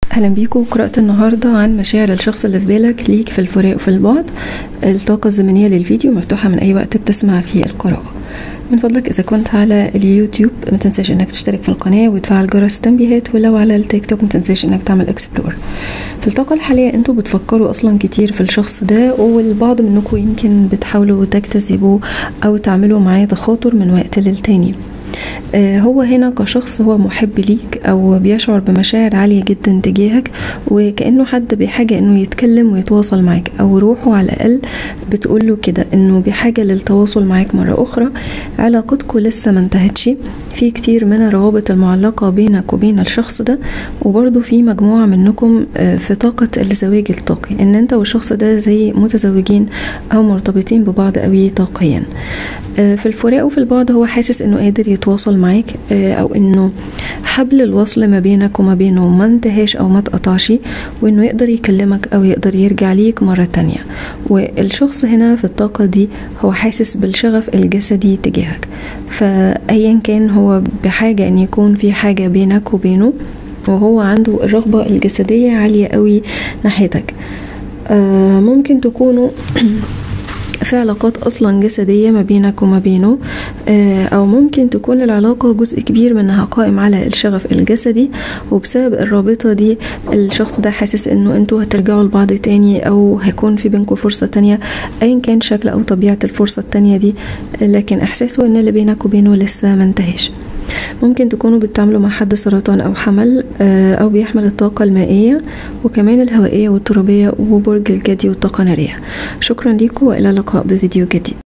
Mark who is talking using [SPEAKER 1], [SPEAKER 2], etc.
[SPEAKER 1] اهلا بيكم. قرأت النهاردة عن مشاعر الشخص اللي في بالك ليك في الفراق وفي البعد. الطاقة الزمنية للفيديو مفتوحة من اي وقت بتسمع فيه القراءة. من فضلك اذا كنت على اليوتيوب ما تنساش انك تشترك في القناة وتفعل جرس التنبيهات، ولو على التيك توك ما تنساش انك تعمل اكسبلور. في الطاقة الحالية انتوا بتفكروا اصلا كتير في الشخص ده، والبعض منكم يمكن بتحاولوا تجتذبوه او تعملوا معاه تخاطر من وقت للتاني. هو هنا كشخص هو محب ليك او بيشعر بمشاعر عالية جدا تجاهك، وكأنه حد بحاجة انه يتكلم ويتواصل معك، او روحه على الاقل بتقوله كده انه بحاجة للتواصل معك مرة اخرى. علاقتكم لسه ما انتهتش، في كتير من الروابط المعلقة بينك وبين الشخص ده، وبرضه في مجموعة منكم في طاقة الزواج الطاقي، ان انت والشخص ده زي متزوجين او مرتبطين ببعض قوي طاقيا. في الفراق وفي البعد هو حاسس انه قادر يتواصل معاك، او انه حبل الوصل ما بينك وما بينه ما انتهاش او ما اتقطعش، وانه يقدر يكلمك او يقدر يرجع ليك مرة تانية. والشخص هنا في الطاقة دي هو حاسس بالشغف الجسدي تجاهك، فايا كان هو بحاجة ان يكون في حاجة بينك وبينه، وهو عنده الرغبة الجسدية عالية قوي ناحيتك. ممكن تكونوا في علاقات اصلا جسدية ما بينك وما بينه، او ممكن تكون العلاقة جزء كبير منها قائم على الشغف الجسدي، وبسبب الرابطة دي الشخص ده حاسس انه انتوا هترجعوا لبعض تاني، او هيكون في بينكم فرصة تانية ايا كان شكل او طبيعة الفرصة التانية دي، لكن احساسه ان اللي بينك وبينه لسه ما انتهاش. ممكن تكونوا بتتعاملوا مع حد سرطان او حمل، او بيحمل الطاقة المائية وكمان الهوائية والترابية وبرج الجدي والطاقة النارية. شكرا لكم والى اللقاء بفيديو جديد.